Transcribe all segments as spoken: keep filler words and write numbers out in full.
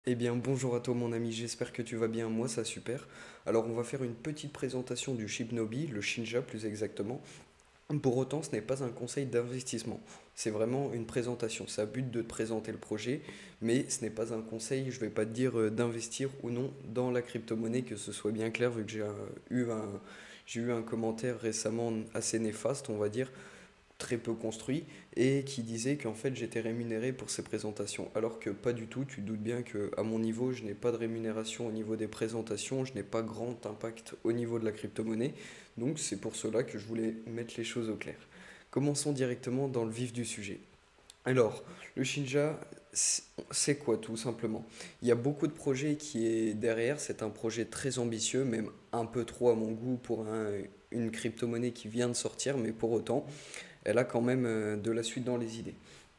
Eh bien, bonjour à toi mon ami, j'espère que tu vas bien, moi ça super. Alors on va faire une petite présentation du Shibnobi, le Shinja plus exactement. Pour autant, ce n'est pas un conseil d'investissement, c'est vraiment une présentation. Ça a but de te présenter le projet, mais ce n'est pas un conseil, je ne vais pas te dire euh, d'investir ou non dans la crypto-monnaie, que ce soit bien clair, vu que j'ai euh, eu un, j'ai eu un commentaire récemment assez néfaste, on va dire, très peu construit et qui disait qu'en fait j'étais rémunéré pour ces présentations. Alors que pas du tout, tu te doutes bien que à mon niveau, je n'ai pas de rémunération au niveau des présentations, je n'ai pas grand impact au niveau de la crypto-monnaie. Donc c'est pour cela que je voulais mettre les choses au clair. Commençons directement dans le vif du sujet. Alors, le Shinja, c'est quoi tout simplement? Il y a beaucoup de projets qui est derrière, c'est un projet très ambitieux, même un peu trop à mon goût pour un- une crypto-monnaie qui vient de sortir, mais pour autant, elle a quand même euh, de la suite dans les idées.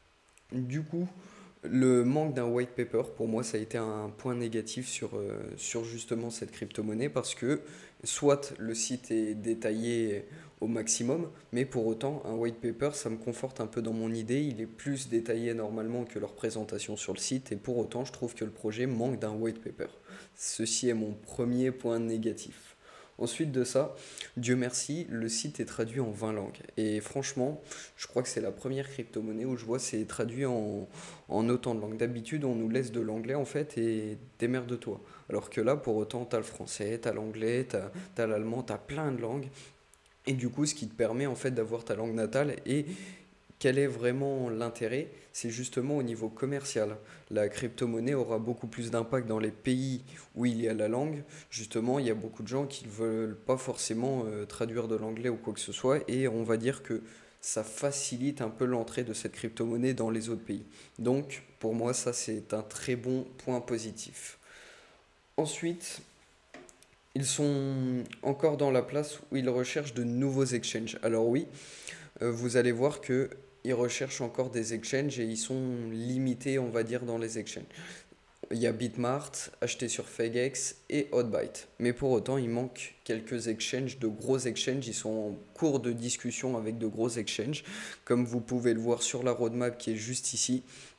Du coup, le manque d'un white paper, pour moi, ça a été un point négatif sur, euh, sur justement cette crypto-monnaie parce que soit le site est détaillé au maximum, mais pour autant, un white paper, ça me conforte un peu dans mon idée. Il est plus détaillé normalement que leur présentation sur le site et pour autant, je trouve que le projet manque d'un white paper. Ceci est mon premier point négatif. Ensuite de ça, Dieu merci, le site est traduit en vingt langues. Et franchement, je crois que c'est la première crypto-monnaie où je vois c'est traduit en, en autant de langues. D'habitude, on nous laisse de l'anglais en fait et démerde-toi. Alors que là, pour autant, t'as le français, t'as l'anglais, t'as, t'as l'allemand, t'as plein de langues. Et du coup, ce qui te permet en fait d'avoir ta langue natale. Et quel est vraiment l'intérêt? C'est justement au niveau commercial. La crypto-monnaie aura beaucoup plus d'impact dans les pays où il y a la langue. Justement, il y a beaucoup de gens qui ne veulent pas forcément euh, traduire de l'anglais ou quoi que ce soit. Et on va dire que ça facilite un peu l'entrée de cette crypto-monnaie dans les autres pays. Donc, pour moi, ça, c'est un très bon point positif. Ensuite, ils sont encore dans la place où ils recherchent de nouveaux exchanges. Alors oui, euh, vous allez voir que ils recherchent encore des exchanges et ils sont limités, on va dire, dans les exchanges. Il y a Bitmart, acheté sur Fegex et Hotbyte. Mais pour autant, il manque quelques exchanges, de gros exchanges. Ils sont en cours de discussion avec de gros exchanges, comme vous pouvez le voir sur la roadmap qui est juste ici,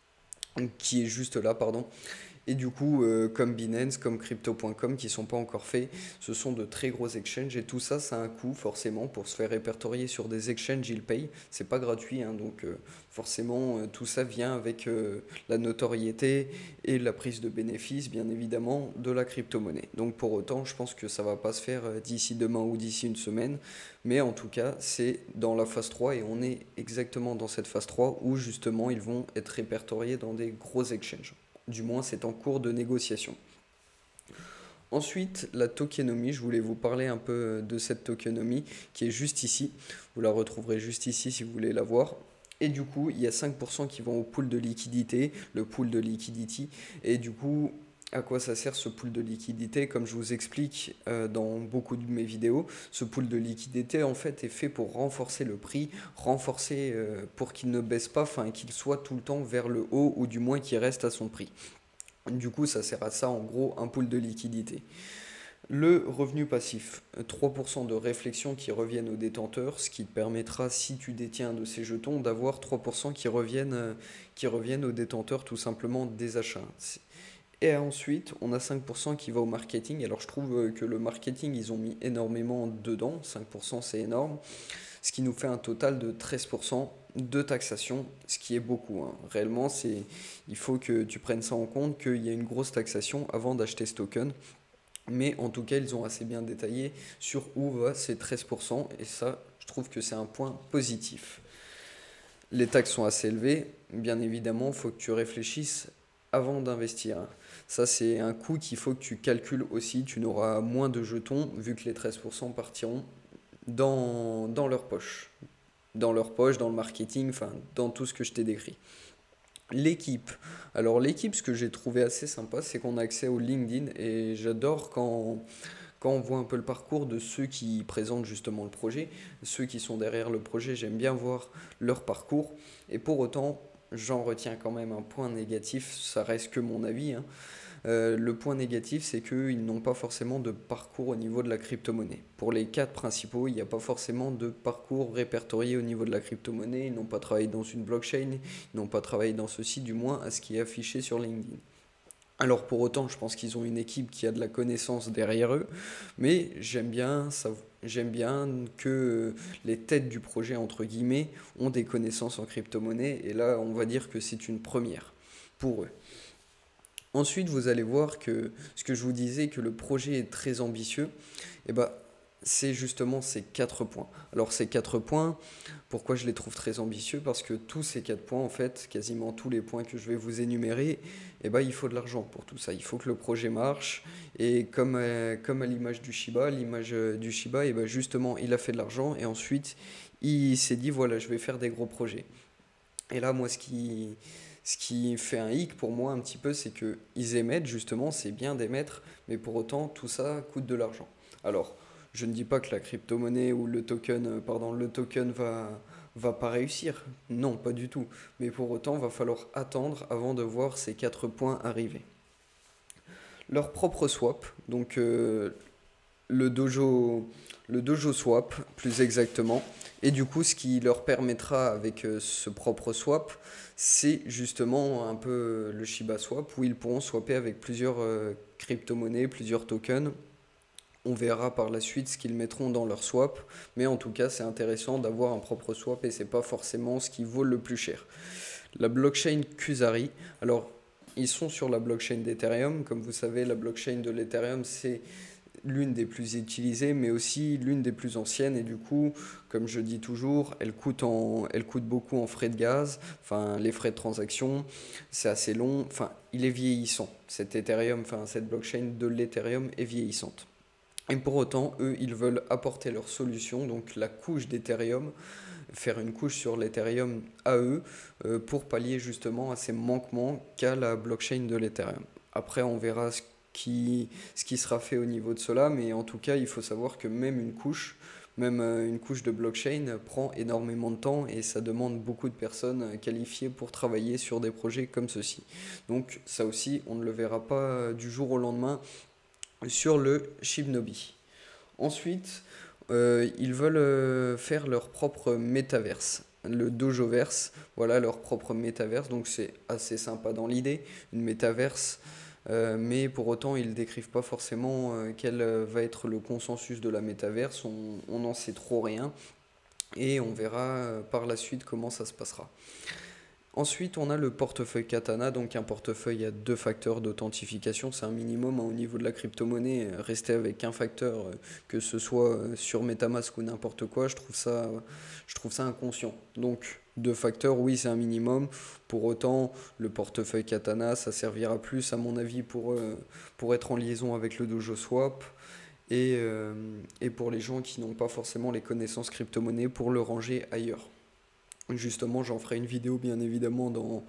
qui est juste là, pardon. Et du coup, euh, comme Binance, comme Crypto point com, qui ne sont pas encore faits, ce sont de très gros exchanges. Et tout ça, ça a un coût, forcément, pour se faire répertorier sur des exchanges, ils payent. C'est pas gratuit, hein, donc euh, forcément, euh, tout ça vient avec euh, la notoriété et la prise de bénéfice, bien évidemment, de la crypto-monnaie. Donc pour autant, je pense que ça va pas se faire euh, d'ici demain ou d'ici une semaine. Mais en tout cas, c'est dans la phase trois et on est exactement dans cette phase trois où justement, ils vont être répertoriés dans des gros exchanges. Du moins, c'est en cours de négociation. Ensuite, la tokenomie, je voulais vous parler un peu de cette tokenomie qui est juste ici. Vous la retrouverez juste ici si vous voulez la voir. Et du coup, il y a cinq pour cent qui vont au pool de liquidité, le pool de liquidity. Et du coup, à quoi ça sert ce pool de liquidité? Comme je vous explique euh, dans beaucoup de mes vidéos, ce pool de liquidité en fait est fait pour renforcer le prix, renforcer euh, pour qu'il ne baisse pas, enfin qu'il soit tout le temps vers le haut ou du moins qu'il reste à son prix. Du coup, ça sert à ça, en gros, un pool de liquidité. Le revenu passif, trois pour cent de réflexion qui reviennent aux détenteurs, ce qui te permettra, si tu détiens un de ces jetons, d'avoir trois pour cent qui reviennent, euh, qui reviennent aux détenteurs tout simplement des achats. Et ensuite, on a cinq pour cent qui va au marketing. Alors je trouve euh, que le marketing, ils ont mis énormément dedans. cinq pour cent, c'est énorme. Ce qui nous fait un total de treize pour cent de taxation, ce qui est beaucoup, hein. Réellement, c'est, il faut que tu prennes ça en compte, qu'il y a une grosse taxation avant d'acheter ce token. Mais en tout cas, ils ont assez bien détaillé sur où va ces treize pour cent. Et ça, je trouve que c'est un point positif. Les taxes sont assez élevées. Bien évidemment, il faut que tu réfléchisses avant d'investir. Ça, c'est un coût qu'il faut que tu calcules aussi. Tu n'auras moins de jetons vu que les treize pour cent partiront dans, dans leur poche. Dans leur poche, dans le marketing, enfin, dans tout ce que je t'ai décrit. L'équipe. Alors l'équipe, ce que j'ai trouvé assez sympa, c'est qu'on a accès au LinkedIn et j'adore quand, quand on voit un peu le parcours de ceux qui présentent justement le projet, ceux qui sont derrière le projet, j'aime bien voir leur parcours. Et pour autant, j'en retiens quand même un point négatif, ça reste que mon avis, hein. Euh, le point négatif, c'est qu'ils n'ont pas forcément de parcours au niveau de la crypto-monnaie. Pour les quatre principaux, il n'y a pas forcément de parcours répertorié au niveau de la crypto-monnaie. Ils n'ont pas travaillé dans une blockchain, ils n'ont pas travaillé dans ceci, du moins à ce qui est affiché sur LinkedIn. Alors pour autant, je pense qu'ils ont une équipe qui a de la connaissance derrière eux, mais j'aime bien ça, j'aime bien que les têtes du projet, entre guillemets, ont des connaissances en crypto-monnaie, et là, on va dire que c'est une première pour eux. Ensuite, vous allez voir que ce que je vous disais, que le projet est très ambitieux, et ben, c'est justement ces quatre points. Alors ces quatre points, pourquoi je les trouve très ambitieux? Parce que tous ces quatre points, en fait, quasiment tous les points que je vais vous énumérer, eh ben, il faut de l'argent pour tout ça. Il faut que le projet marche. Et comme, euh, comme à l'image du Shiba, l'image euh, du Shiba, eh ben, justement, il a fait de l'argent et ensuite, il s'est dit, voilà, je vais faire des gros projets. Et là, moi, ce qui, ce qui fait un hic pour moi un petit peu, c'est que ils émettent, justement, c'est bien d'émettre, mais pour autant, tout ça coûte de l'argent. Alors, je ne dis pas que la crypto-monnaie ou le token, euh, pardon, le token va, va pas réussir. Non, pas du tout. Mais pour autant, va falloir attendre avant de voir ces quatre points arriver. Leur propre swap, donc euh, le dojo, le dojo swap plus exactement. Et du coup, ce qui leur permettra avec euh, ce propre swap, c'est justement un peu le Shiba Swap où ils pourront swapper avec plusieurs euh, crypto-monnaies, plusieurs tokens. On verra par la suite ce qu'ils mettront dans leur swap, mais en tout cas, c'est intéressant d'avoir un propre swap et c'est pas forcément ce qui vaut le plus cher. La blockchain Kusari, alors ils sont sur la blockchain d'Ethereum. Comme vous savez, la blockchain de l'Ethereum, c'est l'une des plus utilisées, mais aussi l'une des plus anciennes. Et du coup, comme je dis toujours, elle coûte, en, elle coûte beaucoup en frais de gaz, enfin les frais de transaction, c'est assez long. Enfin, il est vieillissant. Cet Ethereum, enfin cette blockchain de l'Ethereum est vieillissante. Et pour autant, eux, ils veulent apporter leur solution, donc la couche d'Ethereum, faire une couche sur l'Ethereum à eux, euh, pour pallier justement à ces manquements qu'a la blockchain de l'Ethereum. Après, on verra ce qui, ce qui sera fait au niveau de cela, mais en tout cas, il faut savoir que même une couche, même euh, une couche de blockchain prend énormément de temps et ça demande beaucoup de personnes qualifiées pour travailler sur des projets comme ceci. Donc ça aussi, on ne le verra pas du jour au lendemain sur le Shibnobi. Ensuite, euh, ils veulent euh, faire leur propre métaverse, le Dojoverse, voilà leur propre métaverse, donc c'est assez sympa dans l'idée, une métaverse, euh, mais pour autant ils ne décrivent pas forcément euh, quel euh, va être le consensus de la métaverse, on n'en sait trop rien, et on verra euh, par la suite comment ça se passera. Ensuite, on a le portefeuille Katana, donc un portefeuille à deux facteurs d'authentification. C'est un minimum hein, au niveau de la crypto-monnaie. euh, Rester avec un facteur, euh, que ce soit euh, sur MetaMask ou n'importe quoi, je trouve ça, je trouve ça inconscient. Donc, deux facteurs, oui, c'est un minimum. Pour autant, le portefeuille Katana, ça servira plus, à mon avis, pour, euh, pour être en liaison avec le Dojo Swap. Et, euh, et pour les gens qui n'ont pas forcément les connaissances crypto-monnaie pour le ranger ailleurs. Justement, j'en ferai une vidéo bien évidemment dans,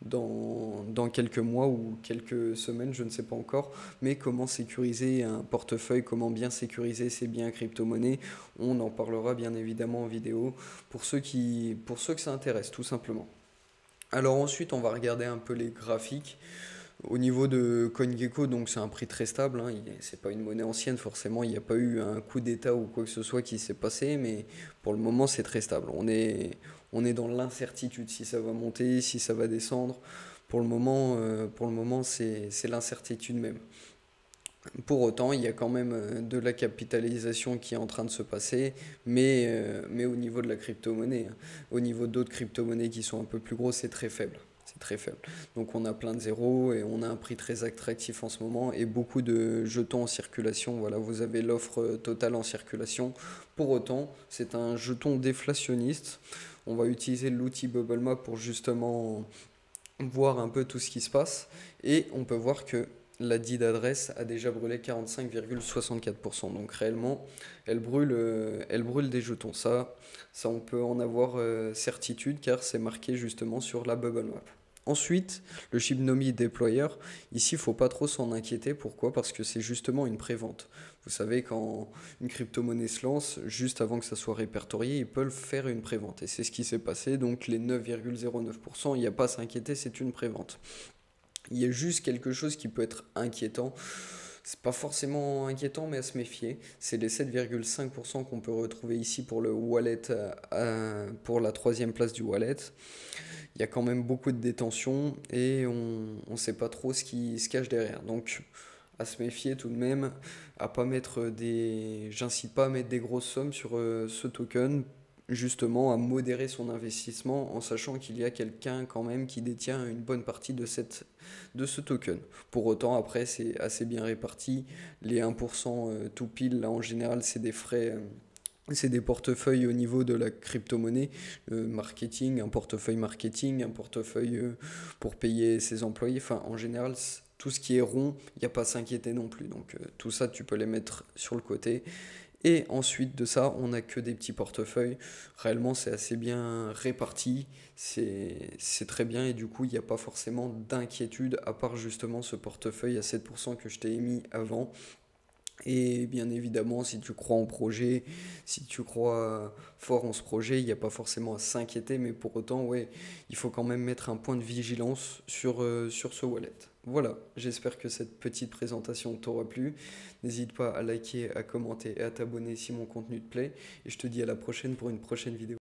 dans, dans quelques mois ou quelques semaines, je ne sais pas encore, mais comment sécuriser un portefeuille, comment bien sécuriser ses biens crypto-monnaies, on en parlera bien évidemment en vidéo pour ceux qui, pour ceux que ça intéresse tout simplement. Alors ensuite, on va regarder un peu les graphiques. Au niveau de CoinGecko, donc c'est un prix très stable, hein, c'est pas une monnaie ancienne forcément, il n'y a pas eu un coup d'état ou quoi que ce soit qui s'est passé, mais pour le moment c'est très stable. On est, on est dans l'incertitude si ça va monter, si ça va descendre. Pour le moment, euh, pour le moment c'est, c'est l'incertitude même. Pour autant, il y a quand même euh, de la capitalisation qui est en train de se passer, mais, euh, mais au niveau de la crypto-monnaie, hein. Au niveau d'autres crypto-monnaies qui sont un peu plus grosses, c'est très faible. C'est très faible. Donc on a plein de zéros et on a un prix très attractif en ce moment et beaucoup de jetons en circulation. Voilà, vous avez l'offre euh, totale en circulation. Pour autant, c'est un jeton déflationniste. On va utiliser l'outil BubbleMap pour justement voir un peu tout ce qui se passe et on peut voir que la dite adresse a déjà brûlé quarante-cinq virgule soixante-quatre pour cent. Donc réellement, elle brûle, euh, elle brûle des jetons. Ça, ça, on peut en avoir euh, certitude car c'est marqué justement sur la bubble map. Ensuite, le Shibnomi Deployer, ici, il ne faut pas trop s'en inquiéter. Pourquoi? Parce que c'est justement une prévente. Vous savez, quand une crypto-monnaie se lance, juste avant que ça soit répertorié, ils peuvent faire une prévente. Et c'est ce qui s'est passé. Donc les neuf virgule zéro neuf pour cent, il n'y a pas à s'inquiéter, c'est une prévente. Il y a juste quelque chose qui peut être inquiétant. C'est pas forcément inquiétant, mais à se méfier. C'est les sept virgule cinq pour cent qu'on peut retrouver ici pour le wallet, euh, pour la troisième place du wallet. il y a quand même beaucoup de détention et on ne sait pas trop ce qui se cache derrière. Donc à se méfier tout de même, à pas mettre des... J'incite pas à mettre des grosses sommes sur euh, ce token, justement à modérer son investissement en sachant qu'il y a quelqu'un quand même qui détient une bonne partie de, cette, de ce token. Pour autant, après, c'est assez bien réparti. Les un pour cent euh, tout pile, là en général, c'est des frais... euh, c'est des portefeuilles au niveau de la crypto-monnaie, euh, marketing, un portefeuille marketing, un portefeuille euh, pour payer ses employés. Enfin, en général, c- tout ce qui est rond, il n'y a pas à s'inquiéter non plus. Donc, euh, tout ça, tu peux les mettre sur le côté. Et ensuite de ça, on n'a que des petits portefeuilles. Réellement, c'est assez bien réparti. C'est c'est très bien. Et du coup, il n'y a pas forcément d'inquiétude, à part justement ce portefeuille à sept pour cent que je t'ai émis avant. Et bien évidemment, si tu crois en projet, si tu crois fort en ce projet, il n'y a pas forcément à s'inquiéter, mais pour autant, ouais, il faut quand même mettre un point de vigilance sur, euh, sur ce wallet. Voilà, j'espère que cette petite présentation t'aura plu. N'hésite pas à liker, à commenter et à t'abonner si mon contenu te plaît. Et je te dis à la prochaine pour une prochaine vidéo.